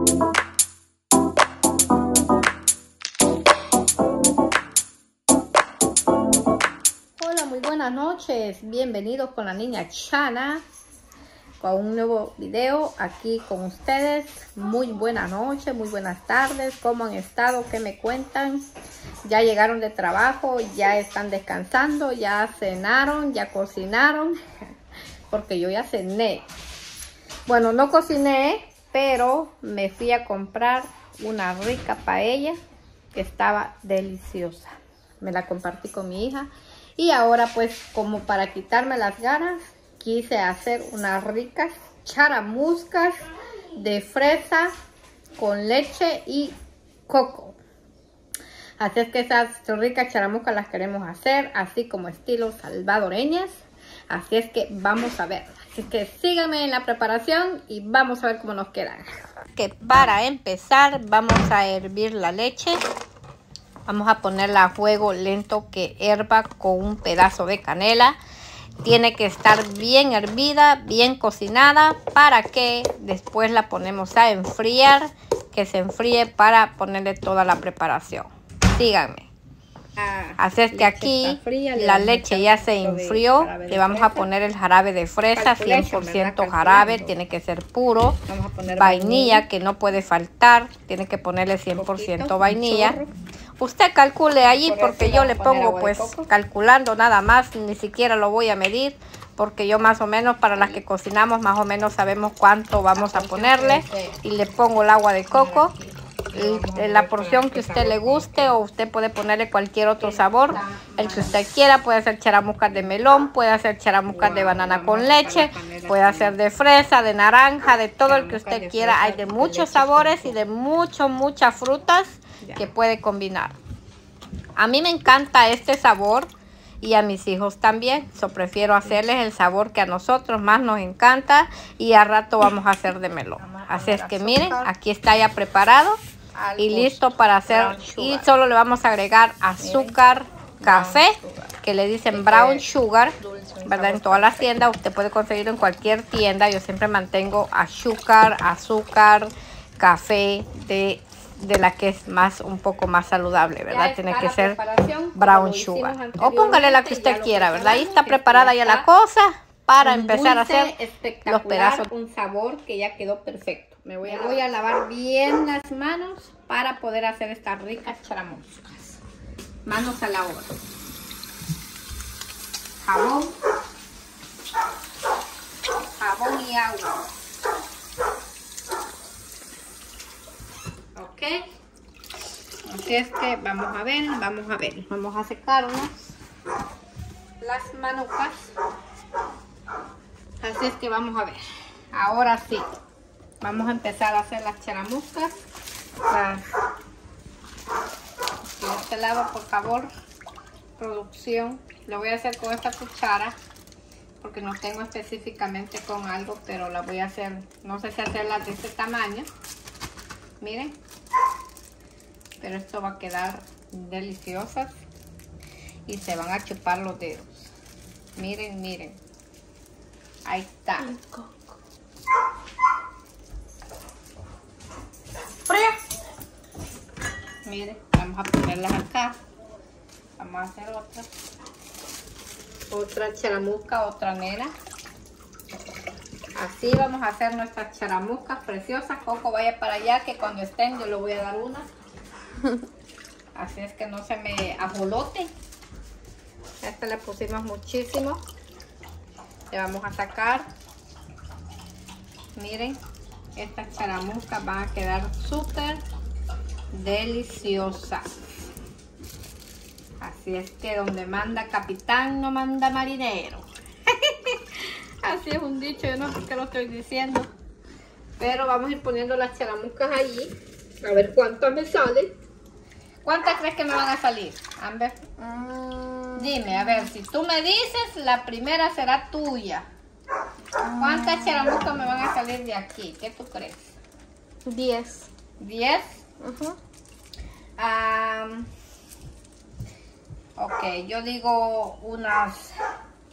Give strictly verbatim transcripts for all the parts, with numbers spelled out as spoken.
Hola, muy buenas noches, bienvenidos con la niña Chana con un nuevo video aquí con ustedes. Muy buenas noches, muy buenas tardes, ¿cómo han estado? ¿Qué me cuentan? Ya llegaron de trabajo, ya están descansando, ya cenaron, ya cocinaron, porque yo ya cené. Bueno, no cociné, pero me fui a comprar una rica paella que estaba deliciosa. Me la compartí con mi hija. Y ahora pues, como para quitarme las ganas, quise hacer unas ricas charamuscas de fresa con leche y coco. Así es que esas ricas charamuscas las queremos hacer así como estilo salvadoreñas. Así es que vamos a ver. Así que síganme en la preparación y vamos a ver cómo nos quedan. Que para empezar vamos a hervir la leche. Vamos a ponerla a fuego lento que hierva con un pedazo de canela. Tiene que estar bien hervida, bien cocinada, para que después la ponemos a enfriar, que se enfríe para ponerle toda la preparación. Síganme. Así es que aquí la leche ya se enfrió. Le vamos a poner el jarabe de fresa, cien por ciento jarabe, tiene que ser puro. Vainilla, que no puede faltar, tiene que ponerle cien por ciento vainilla. Usted calcule allí, porque yo le pongo pues calculando nada más, ni siquiera lo voy a medir, porque yo más o menos, para las que cocinamos, más o menos sabemos cuánto vamos a ponerle. Y le pongo el agua de coco, la porción que a usted le guste, o usted puede ponerle cualquier otro sabor, el que usted quiera. Puede hacer charamuscas de melón, puede hacer charamuscas de banana con leche, puede hacer de fresa, de naranja, de todo el que usted quiera. Hay de muchos sabores y de muchas, muchas frutas que puede combinar. A mí me encanta este sabor y a mis hijos también. So, prefiero hacerles el sabor que a nosotros más nos encanta, y a rato vamos a hacer de melón. Así es que miren, aquí está ya preparado y listo para hacer. Y solo le vamos a agregar azúcar café, que le dicen brown sugar, ¿verdad? En todas las tiendas, usted puede conseguirlo en cualquier tienda. Yo siempre mantengo azúcar, azúcar, café de de la que es más, un poco más saludable, ¿verdad? Tiene que ser brown sugar. O póngale la que usted quiera, ¿verdad? Ahí está preparada ya la cosa para empezar a hacer los pedazos. Un sabor que ya quedó perfecto. Me voy a, voy a lavar bien las manos para poder hacer estas ricas charamuscas. Manos a la obra. Jabón. Jabón y agua. Ok, así es que vamos a ver, vamos a ver, vamos a secarnos las manucas. Así es que vamos a ver, ahora sí, vamos a empezar a hacer las charamuscas. De este lado, por favor, producción, lo voy a hacer con esta cuchara, porque no tengo específicamente con algo, pero la voy a hacer, no sé si hacerlas de este tamaño. Miren, pero esto va a quedar deliciosas y se van a chupar los dedos. Miren, miren. Ahí está. Miren, vamos a ponerlas acá. Vamos a hacer otra. Otra charamusca, otra nena. Así vamos a hacer nuestras charamuscas preciosas. Coco, vaya para allá, que cuando estén yo le voy a dar una. Así es que no se me ajolote. A esta le pusimos muchísimo. Le vamos a sacar. Miren, estas charamuscas van a quedar súper deliciosas. Así es que donde manda capitán no manda marinero. Así es un dicho, yo no sé qué lo estoy diciendo. Pero vamos a ir poniendo las charamuscas allí. A ver cuántas me salen. ¿Cuántas crees que me van a salir, Amber? Mm. Dime, a ver, si tú me dices, la primera será tuya. ¿Cuántas charamuscas me van a salir de aquí? ¿Qué tú crees? Diez. ¿Diez? Uh-huh. um, ok, yo digo unas...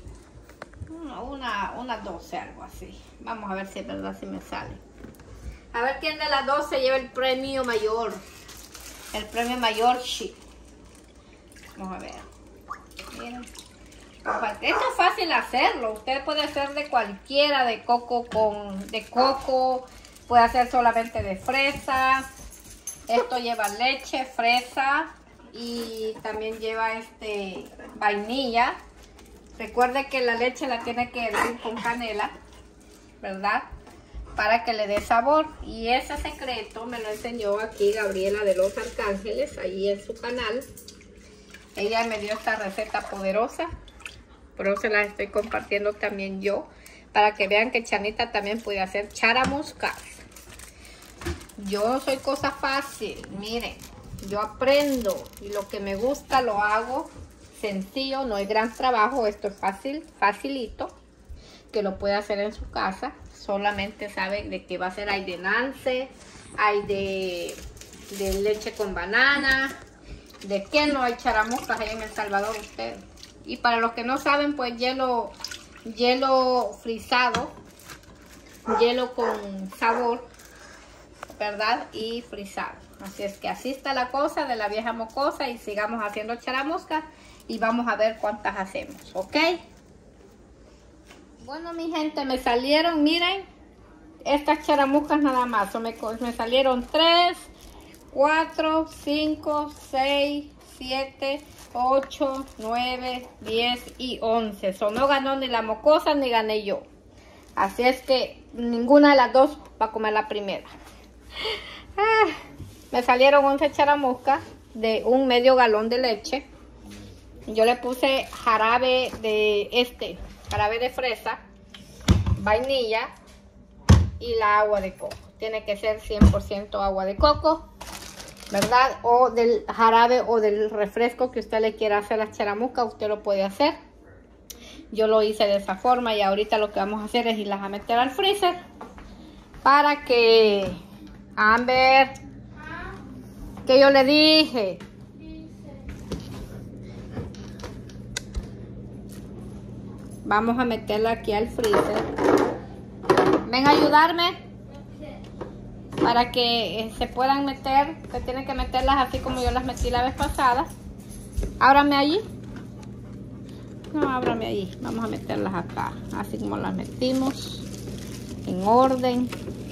Una, una, unas doce, algo así. Vamos a ver si es verdad si me sale. A ver quién de las dos se lleva el premio mayor. El premio mayor, sí. Vamos a ver. Miren. Esto es fácil hacerlo. Usted puede hacer de cualquiera, de coco con... de coco. Puede hacer solamente de fresa. Esto lleva leche, fresa. Y también lleva este vainilla. Recuerde que la leche la tiene que hervir con canela, ¿verdad? Para que le dé sabor. Y ese secreto me lo enseñó aquí Gabriela de los Arcángeles, ahí en su canal. Ella me dio esta receta poderosa, pero se la estoy compartiendo también yo, para que vean que Chanita también puede hacer charamuscas. Yo no soy cosa fácil, miren, yo aprendo y lo que me gusta lo hago sencillo, no es gran trabajo, esto es fácil, facilito, que lo puede hacer en su casa. Solamente sabe de qué va a ser. Hay de nance, hay de, de leche con banana. ¿De qué no hay charamuscas ahí en El Salvador ustedes? Y para los que no saben, pues hielo, hielo frisado, hielo con sabor, ¿verdad? Y frisado. Así es que así está la cosa de la vieja mocosa y sigamos haciendo charamuscas y vamos a ver cuántas hacemos, ¿ok? Bueno, mi gente, me salieron, miren, estas charamuscas nada más. Me, me salieron tres, cuatro, cinco, seis, siete, ocho, nueve, diez y once. So, no ganó ni la mocosa ni gané yo. Así es que ninguna de las dos va a comer la primera. Ah, me salieron once charamuscas de un medio galón de leche. Yo le puse jarabe de este... jarabe de fresa, vainilla y la agua de coco. Tiene que ser cien por ciento agua de coco, ¿verdad? O del jarabe o del refresco que usted le quiera hacer las charamuscas, usted lo puede hacer. Yo lo hice de esa forma y ahorita lo que vamos a hacer es irlas a meter al freezer para que Amber, que yo le dije, vamos a meterla aquí al freezer. Ven a ayudarme para que eh, se puedan meter. Se tienen que meterlas así como yo las metí la vez pasada. Ábrame allí. No, ábrame allí. Vamos a meterlas acá, así como las metimos, en orden.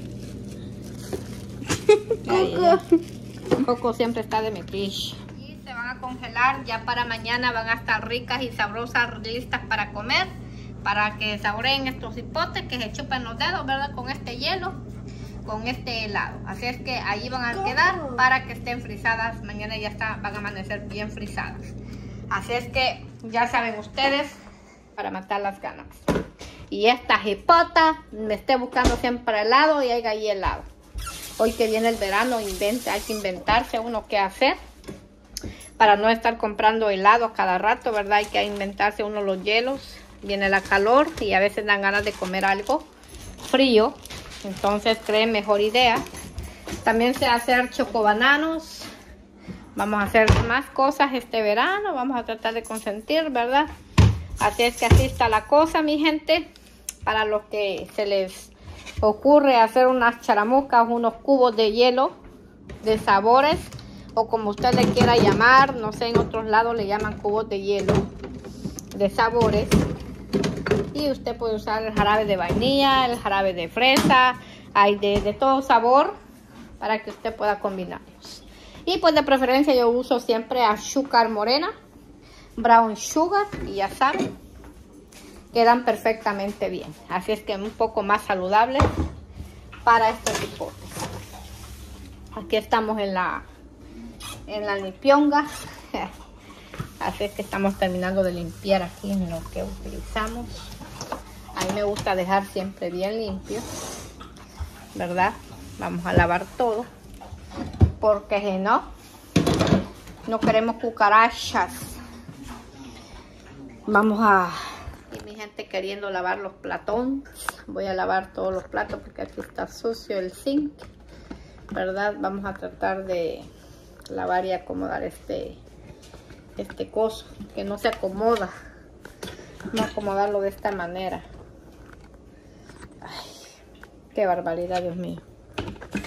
Coco. Coco siempre está de metiche. Y se van a congelar. Ya para mañana van a estar ricas y sabrosas, listas para comer. Para que saboreen estos hipotes, que se chupen los dedos, ¿verdad? Con este hielo, con este helado. Así es que ahí van a quedar para que estén frisadas. Mañana ya está, van a amanecer bien frisadas. Así es que ya saben ustedes, para matar las ganas. Y esta jipota, me esté buscando siempre helado y hay ahí helado. Hoy que viene el verano, invente, hay que inventarse uno qué hacer. Para no estar comprando helado cada rato, ¿verdad? Hay que inventarse uno los hielos. Viene la calor y a veces dan ganas de comer algo frío. Entonces creen mejor idea. También sé hacer chocobananos. Vamos a hacer más cosas este verano. Vamos a tratar de consentir, ¿verdad? Así es que así está la cosa, mi gente. Para los que se les ocurre hacer unas charamuscas, unos cubos de hielo de sabores, o como usted le quiera llamar, no sé, en otros lados le llaman cubos de hielo de sabores. Y usted puede usar el jarabe de vainilla, el jarabe de fresa, hay de, de todo sabor para que usted pueda combinarlos. Y pues de preferencia yo uso siempre azúcar morena, brown sugar, y ya saben, quedan perfectamente bien. Así es que un poco más saludable para estos hipotes. Aquí estamos en la, en la lipionga. Así es que estamos terminando de limpiar aquí en lo que utilizamos. A mí me gusta dejar siempre bien limpio, ¿verdad? Vamos a lavar todo, porque si no, no queremos cucarachas. Vamos a... Y mi gente queriendo lavar los platones. Voy a lavar todos los platos porque aquí está sucio el zinc, ¿verdad? Vamos a tratar de lavar y acomodar este... este coso que no se acomoda. Vamos a acomodarlo de esta manera. Ay, qué barbaridad, Dios mío.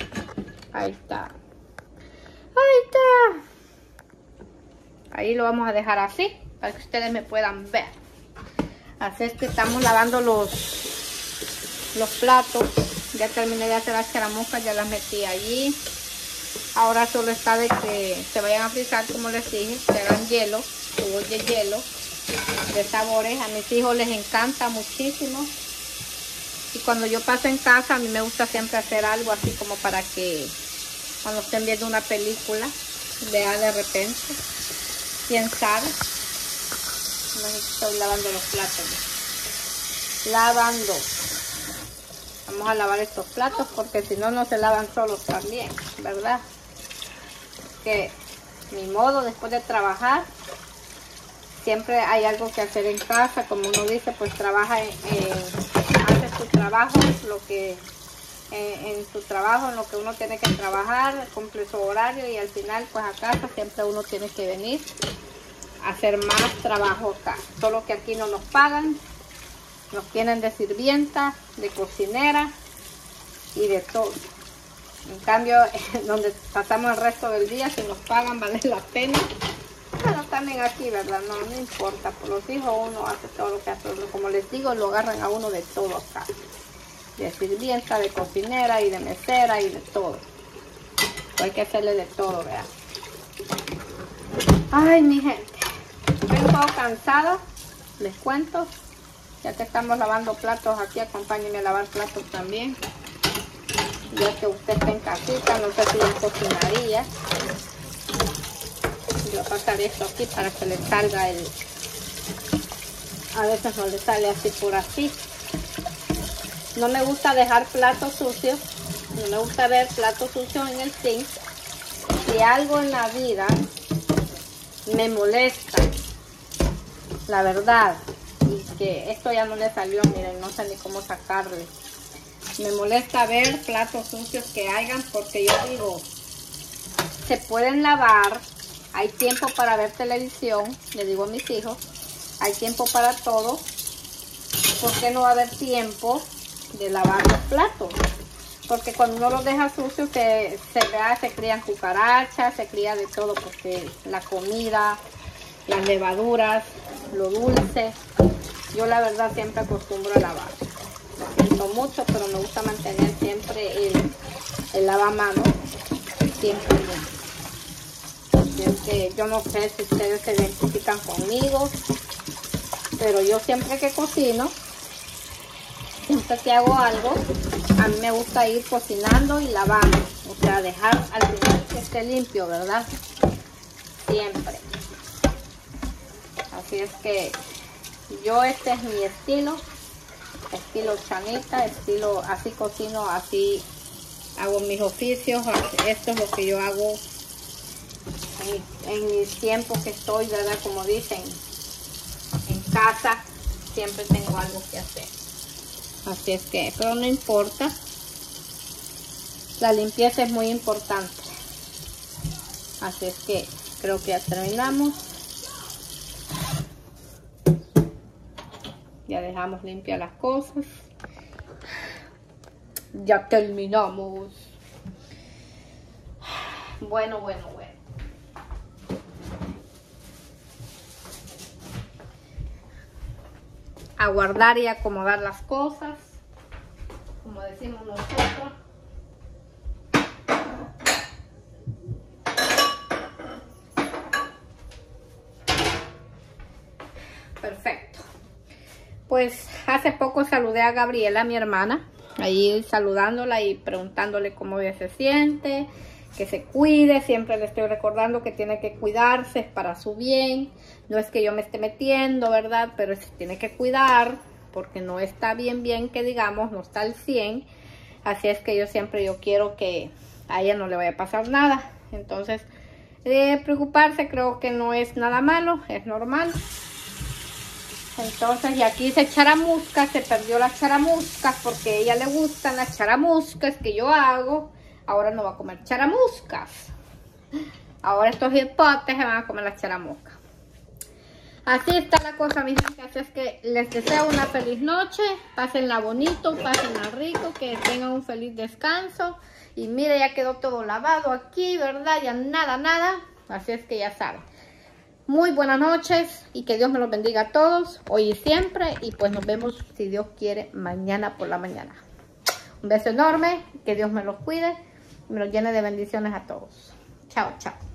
Ahí está. Ahí está. Ahí lo vamos a dejar así, para que ustedes me puedan ver. Así es que estamos lavando los, los platos. Ya terminé de hacer las charamuscas, ya las metí allí. Ahora solo está de que se vayan a frizar, como les dije, que hagan hielo, jugos de hielo, de sabores. A mis hijos les encanta muchísimo. Y cuando yo paso en casa, a mí me gusta siempre hacer algo así como para que cuando estén viendo una película, vean de repente. ¿Quién sabe? Estoy lavando los platos. Lavando. Vamos a lavar estos platos porque si no, no se lavan solos también, ¿verdad? Que ni modo, después de trabajar, siempre hay algo que hacer en casa. Como uno dice, pues trabaja en, en hace su trabajo, lo que en, en su trabajo, en lo que uno tiene que trabajar, cumple su horario y al final, pues a casa siempre uno tiene que venir a hacer más trabajo acá. Solo que aquí no nos pagan, nos tienen de sirvienta, de cocinera y de todo. En cambio, donde pasamos el resto del día, si nos pagan, vale la pena. Bueno, también aquí, ¿verdad? No, no importa. Por los hijos uno hace todo lo que hace. Como les digo, lo agarran a uno de todo acá. De sirvienta, de cocinera y de mesera y de todo. Hay que hacerle de todo, vean. Ay, mi gente. Estoy un poco cansada, les cuento. Ya que estamos lavando platos aquí, acompáñenme a lavar platos también. Ya que usted está en casita, no sé si yo cocinaría. Voy a pasar esto aquí para que le salga el... A veces no le sale así por así. No me gusta dejar platos sucios. No me gusta ver platos sucios en el zinc. Si algo en la vida me molesta, la verdad, y que esto ya no le salió, miren, no sé ni cómo sacarle. Me molesta ver platos sucios que hayan, porque yo digo, se pueden lavar, hay tiempo para ver televisión, le digo a mis hijos, hay tiempo para todo, ¿por qué no va a haber tiempo de lavar los platos? Porque cuando uno los deja sucios, se, se, vea, se crían cucarachas, se cría de todo, porque la comida, las levaduras, lo dulce, yo la verdad siempre acostumbro a lavar. Lo siento mucho, pero me gusta mantener siempre el, el lavamanos, siempre limpio. Así es que yo no sé si ustedes se identifican conmigo, pero yo siempre que cocino, siempre que hago algo, a mí me gusta ir cocinando y lavando, o sea, dejar al final que esté limpio, ¿verdad? Siempre. Así es que yo, este es mi estilo, estilo chanita, estilo así cocino, así hago mis oficios. Esto es lo que yo hago en, en mis tiempos que estoy, ¿verdad? Como dicen, en casa siempre tengo algo que hacer. Así es que, pero no importa, la limpieza es muy importante. Así es que creo que ya terminamos. Ya dejamos limpias las cosas. Ya terminamos. Bueno, bueno, bueno. A guardar y acomodar las cosas, como decimos nosotros. Perfecto. Pues hace poco saludé a Gabriela, mi hermana, ahí saludándola y preguntándole cómo ella se siente, que se cuide. Siempre le estoy recordando que tiene que cuidarse, es para su bien. No es que yo me esté metiendo, ¿verdad? Pero se tiene que cuidar porque no está bien, bien que digamos, no está al cien. Así es que yo siempre yo quiero que a ella no le vaya a pasar nada. Entonces, eh, preocuparse creo que no es nada malo, es normal. Entonces, y aquí hice charamuscas, se perdió las charamuscas porque a ella le gustan las charamuscas que yo hago. Ahora no va a comer charamuscas. Ahora estos hipotes se van a comer las charamuscas. Así está la cosa, mi gente. Así es que les deseo una feliz noche. Pásenla bonito, pásenla rico, que tengan un feliz descanso. Y mire, ya quedó todo lavado aquí, ¿verdad? Ya nada, nada. Así es que ya saben. Muy buenas noches y que Dios me los bendiga a todos, hoy y siempre. Y pues nos vemos, si Dios quiere, mañana por la mañana. Un beso enorme, que Dios me los cuide y me los llene de bendiciones a todos. Chao, chao.